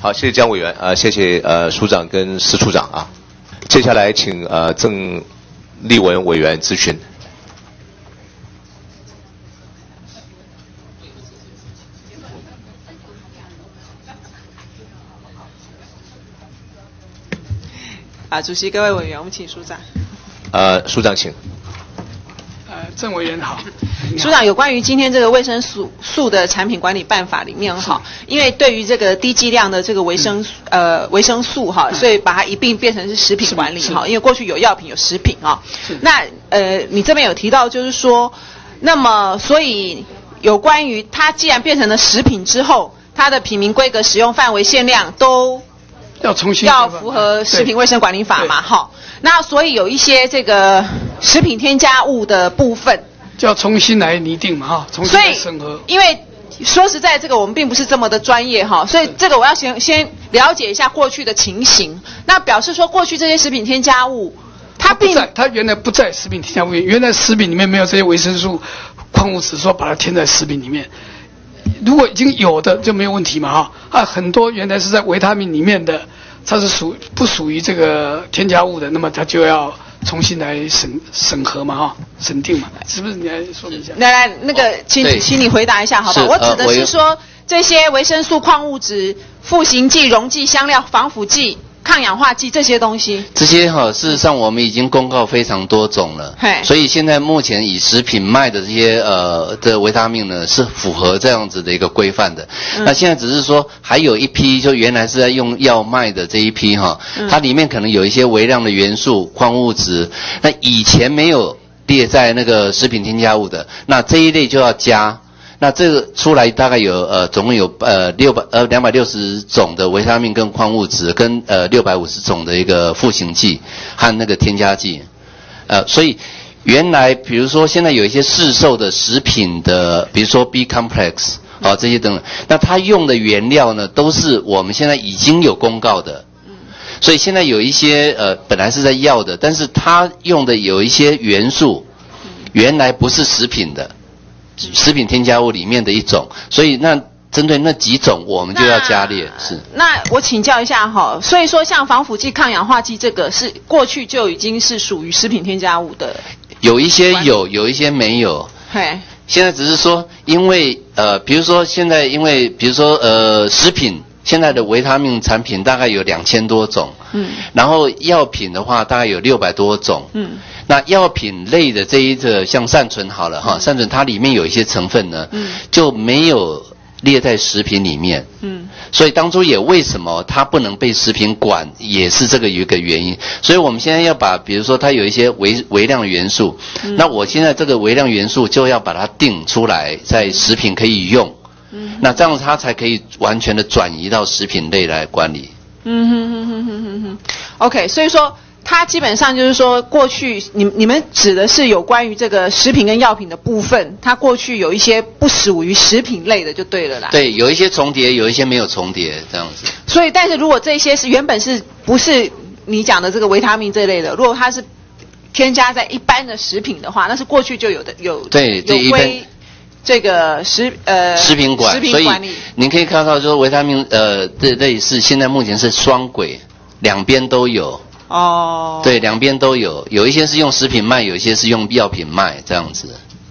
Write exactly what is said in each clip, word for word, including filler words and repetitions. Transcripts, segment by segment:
好，谢谢江委员，呃，谢谢呃署长跟司处长啊。接下来请呃郑丽文委员咨询。 啊，主席、各位委员，我们请署长。 呃，署长请。 呃，郑委员好。 署长，有关于今天这个卫生素素的产品管理办法里面哈，因为对于这个低剂量的这个维生、嗯、呃维生素哈，所以把它一并变成是食品管理哈，因为过去有药品有食品啊。那呃，你这边有提到就是说，那么所以有关于它既然变成了食品之后，它的品名规格、使用范围、限量都要重新要符合食品卫生管理法嘛哈。那所以有一些这个食品添加物的部分。 就要重新来拟定嘛哈，重新来审核。 因为说实在，这个我们并不是这么的专业哈，所以这个我要先先了解一下过去的情形。那表示说，过去这些食品添加物，它并不在，它原来不在食品添加物，原来食品里面没有这些维生素、矿物质，说把它添在食品里面。如果已经有的就没有问题嘛哈啊，很多原来是在维他命里面的，它是属不属于这个添加物的，那么它就要重新来审审核嘛哈，审定嘛，是不是？你来说明一下。 来来，那个，请请你回答一下，好吧？我指的是说，这些维生素、矿物质、赋形剂、溶剂、香料、防腐剂、抗氧化剂这些东西。 这些哈、哦，事实上我们已经公告非常多种了，所以现在目前以食品卖的这些呃的维他命呢，是符合这样子的一个规范的。嗯、那现在只是说还有一批，就原来是在用药卖的这一批哈、哦，它里面可能有一些微量的元素、矿物质，那以前没有列在那个食品添加物的，那这一类就要加。那这个出来大概有呃总共有呃六百呃两百六十种的维他命跟矿物质，跟呃六百五十种的一个赋形剂和那个添加剂，呃所以原来比如说现在有一些市售的食品的，比如说 B complex 啊、呃、这些等等，那它用的原料呢都是我们现在已经有公告的，所以现在有一些呃本来是在药的，但是它用的有一些元素原来不是食品的。食品添加物里面的一种，所以那针对那几种，我们就要加列。是。那我请教一下哈，所以说像防腐剂、抗氧化剂这个是过去就已经是属于食品添加物的。 有一些有，有一些没有。嘿。现在只是说，因为呃，比如说现在因为比如说呃，食品现在的维他命产品大概有两千多种。嗯。然后药品的话大概有六百多种。嗯。那药品类的这一个像善存好了哈，善存它里面有一些成分呢，嗯，就没有列在食品里面，嗯，所以当初也为什么它不能被食品管，也是这个有一个原因。所以我们现在要把，比如说它有一些微微量元素，嗯，那我现在这个微量元素就要把它定出来，在食品可以用，嗯，那这样它才可以完全的转移到食品类来管理。 嗯哼哼哼哼哼哼 ，OK， 所以说。它基本上就是说，过去你你们指的是有关于这个食品跟药品的部分，它过去有一些不属于食品类的就对了啦。 对，有一些重叠，有一些没有重叠，这样子。 所以，但是如果这些是原本是不是你讲的这个维他命这类的，如果它是添加在一般的食品的话，那是过去就有的有对有归这个食呃食品管， 食品管理。 所以您可以看到，说维他命呃这类是现在目前是双轨，两边都有。哦，对，两边都有，有一些是用食品卖，有一些是用药品卖，这样子。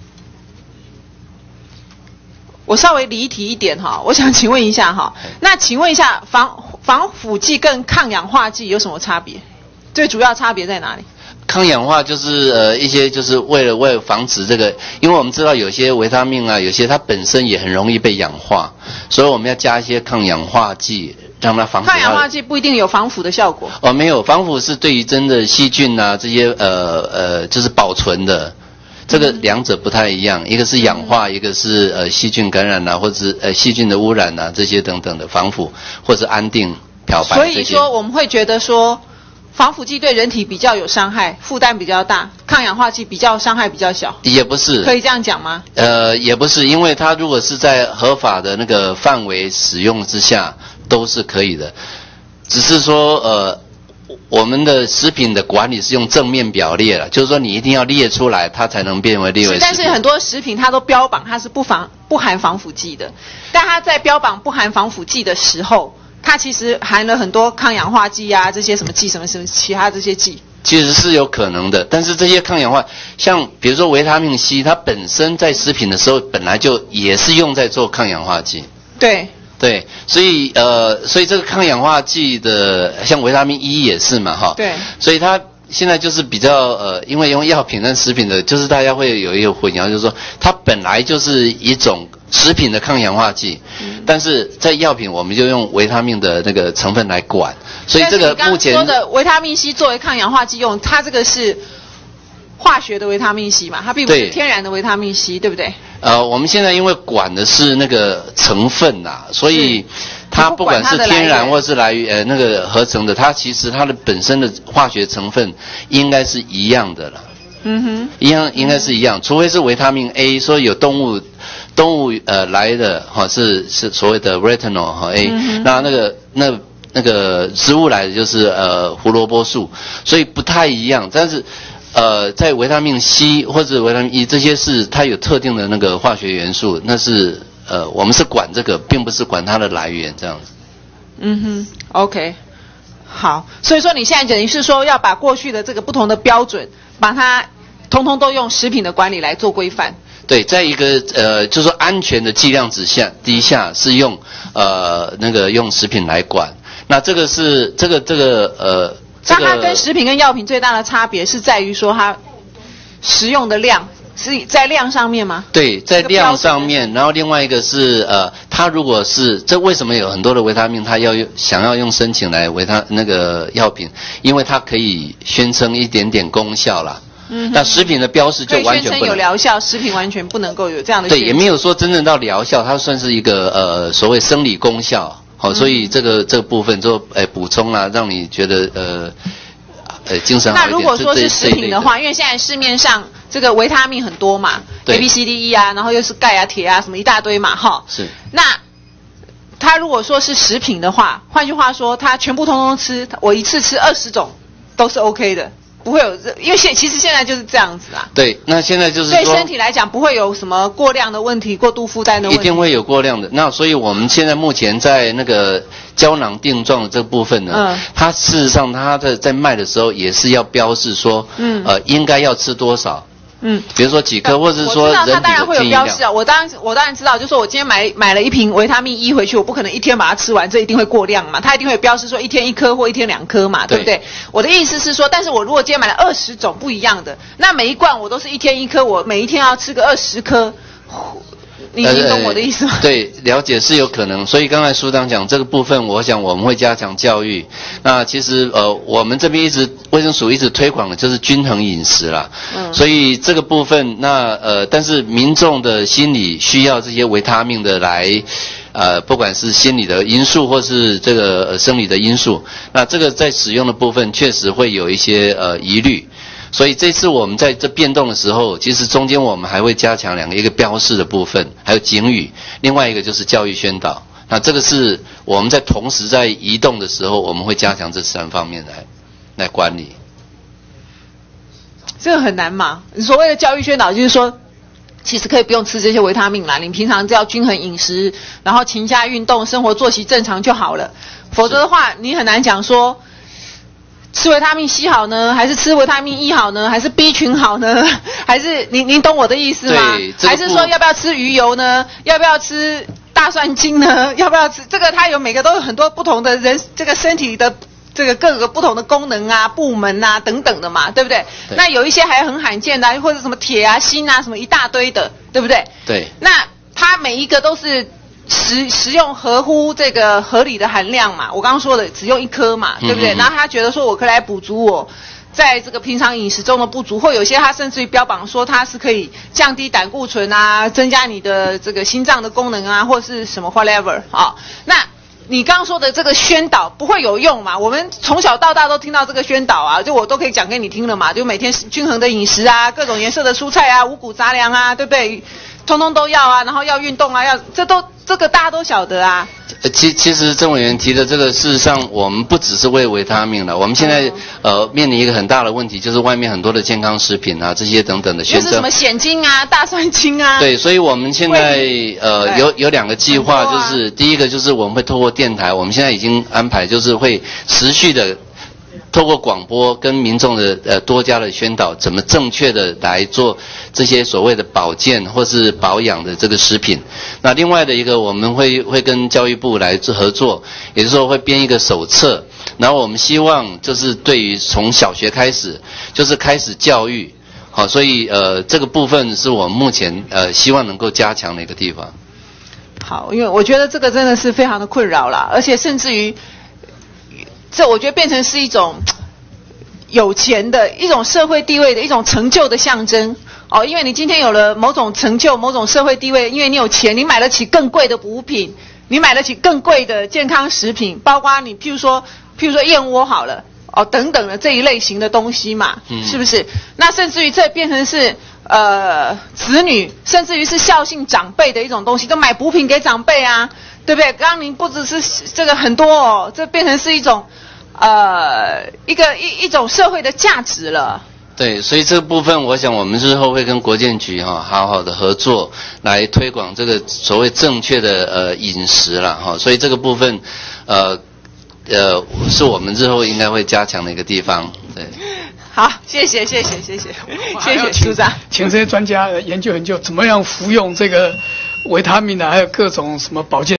我稍微离题一点哈，我想请问一下哈，那请问一下防防腐剂跟抗氧化剂有什么差别？最主要差别在哪里？ 抗氧化就是呃一些就是为了为了防止这个，因为我们知道有些维他命啊，有些它本身也很容易被氧化，所以我们要加一些抗氧化剂。让它防腐。 抗氧化剂不一定有防腐的效果。 哦，没有，防腐是对于真的细菌啊这些呃呃就是保存的，这个两者不太一样，一个是氧化，嗯、一个是呃细菌感染啊，或者是呃细菌的污染啊这些等等的防腐，或者安定、漂白。 所以说我们会觉得说，防腐剂对人体比较有伤害，负担比较大；抗氧化剂比较伤害比较小。 也不是。 可以这样讲吗？ 呃，也不是，因为它如果是在合法的那个范围使用之下。都是可以的，只是说呃，我们的食品的管理是用正面表列了，就是说你一定要列出来，它才能变为列为食品。 但是很多食品它都标榜它是不防不含防腐剂的，但它在标榜不含防腐剂的时候，它它其实含了很多抗氧化剂啊，这些什么剂，什么什么其他这些剂。 其实是有可能的，但是这些抗氧化，像比如说维他命 C， 它本身在食品的时候本来就也是用在做抗氧化剂。 对。 对，所以呃，所以这个抗氧化剂的，像维他命 E 也是嘛，哈。对。所以它现在就是比较呃，因为用药品跟食品的，就是大家会有一个混淆，就是说它本来就是一种食品的抗氧化剂，嗯、但是在药品我们就用维他命的那个成分来管，所以这个目前说的维他命 C 作为抗氧化剂用，它这个是化学的维他命 C 嘛，它并不是天然的维他命 C， 对不对？ 呃，我们现在因为管的是那个成分呐、啊，所以它不管是天然或是来呃那个合成的，它其实它的本身的化学成分应该是一样的了。嗯哼，一样应该是一样，除非是维他命 A， 说有动物动物呃来的哈、哦、是是所谓的 retinol 哈、哦、A，、嗯、那那个那那个植物来的就是呃胡萝卜素，所以不太一样，但是。呃，在维他命 C 或者维他命 E 这些是它有特定的那个化学元素，那是呃我们是管这个，并不是管它的来源这样子。 嗯哼 ，OK， 好，所以说你现在等于是说要把过去的这个不同的标准，把它通通都用食品的管理来做规范。 对，在一个呃，就是说安全的剂量之下，底下是用呃那个用食品来管，那这个是这个这个呃。 那它跟食品跟药品最大的差别是在于说它食用的量是在量上面吗？ 对，在量上面。然后另外一个是呃，它如果是这为什么有很多的维他命它要用想要用申请来维他那个药品，因为它可以宣称一点点功效啦。嗯，那食品的标示就完全不能。 宣称有疗效，食品完全不能够有这样的。 对，也没有说真正到疗效，它算是一个呃所谓生理功效。好，所以这个这个部分做诶补充啊，让你觉得呃呃精神好一点。 那如果说是食品的话，因为现在市面上这个维他命很多嘛 ，A B C D E 啊，然后又是钙啊、铁啊什么一大堆嘛，哈。 是。 那它如果说是食品的话，换句话说，它全部通通吃，我一次吃二十种都是 OK 的。不会有，因为现其实现在就是这样子啊。 对，那现在就是说对身体来讲不会有什么过量的问题、过度负担的问题。 一定会有过量的。那所以我们现在目前在那个胶囊定状的这部分呢，嗯，它事实上它的在卖的时候也是要标示说，嗯，呃，应该要吃多少。嗯，比如说几颗，或者是说人体的建议量。我知道它当然会有标示啊， 我当然我当然知道，就是说我今天买买了一瓶维他命 E 回去，我不可能一天把它吃完，这一定会过量嘛，它一定会标示说一天一颗或一天两颗嘛，对不对？我的意思是说，但是我如果今天买了二十种不一样的，那每一罐我都是一天一颗，我每一天要吃个二十颗。你已经懂我的意思吗？ 呃、对，了解是有可能。所以刚才署长讲这个部分，我想我们会加强教育。那其实呃，我们这边一直卫生署一直推广的就是均衡饮食啦。嗯。所以这个部分，那呃，但是民众的心理需要这些维他命的来，呃，不管是心理的因素或是这个、呃、生理的因素，那这个在使用的部分确实会有一些呃疑虑。所以这次我们在这变动的时候，其实中间我们还会加强两个，一个标示的部分，还有警语，另外一个就是教育宣导。那这个是我们在同时在移动的时候，我们会加强这三方面来来管理。 这个很难嘛？所谓的教育宣导就是说，其实可以不用吃这些维他命啦，你平常只要均衡饮食，然后勤加运动，生活作息正常就好了。否则的话，你很难讲说。吃维他命 C 好呢，还是吃维他命 E 好呢，还是 B 群好呢？还是你你懂我的意思吗？ 对，这个、 还是说要不要吃鱼油呢？要不要吃大蒜精呢？要不要吃这个？它有每个都有很多不同的人这个身体的这个各个不同的功能啊、部门啊等等的嘛，对不对？对，那有一些还很罕见的、啊，或者什么铁啊、锌啊什么一大堆的，对不对？ 对。 那它每一个都是。食食用合乎这个合理的含量嘛，我刚刚说的只用一颗嘛，对不对？嗯嗯嗯，然后他觉得说我可以来补足我在这个平常饮食中的不足，或有些他甚至于标榜说它是可以降低胆固醇啊，增加你的这个心脏的功能啊，或是什么 whatever 啊。那你刚刚说的这个宣导不会有用嘛？我们从小到大都听到这个宣导啊，就我都可以讲给你听了嘛，就每天均衡的饮食啊，各种颜色的蔬菜啊，五谷杂粮啊，对不对？ 通通都要啊，然后要运动啊，要这都这个大家都晓得啊。 其其实郑委员提的这个，事实上我们不只是为维他命了，我们现在、嗯、呃面临一个很大的问题，就是外面很多的健康食品啊，这些等等的选择， 就是什么鲜精啊、大蒜精啊。 对，所以我们现在呃有有两个计划，就是、啊、第一个就是我们会透过电台，我们现在已经安排，就是会持续的。透过广播跟民众的呃多加的宣导，怎么正确的来做这些所谓的保健或是保养的这个食品。那另外的一个，我们会会跟教育部来合作，也就是说会编一个手册，然后我们希望就是对于从小学开始，就是开始教育，好，所以呃这个部分是我们目前呃希望能够加强的一个地方。 好，因为我觉得这个真的是非常的困扰啦，而且甚至于。这我觉得变成是一种有钱的一种社会地位的一种成就的象征哦，因为你今天有了某种成就、某种社会地位，因为你有钱，你买得起更贵的补品，你买得起更贵的健康食品，包括你譬如说譬如说燕窝好了哦等等的这一类型的东西嘛，嗯、是不是？那甚至于这变成是呃子女，甚至于是孝敬长辈的一种东西，都买补品给长辈啊。对不对？刚刚您不只是这个很多哦，这变成是一种，呃，一个一一种社会的价值了。 对，所以这个部分，我想我们日后会跟国健局哈、哦、好好的合作，来推广这个所谓正确的呃饮食啦哈、哦。所以这个部分，呃呃，是我们日后应该会加强的一个地方。对。 好，谢谢谢谢谢谢谢谢处长， 请这些专家研究研究怎么样服用这个维他命啊，还有各种什么保健。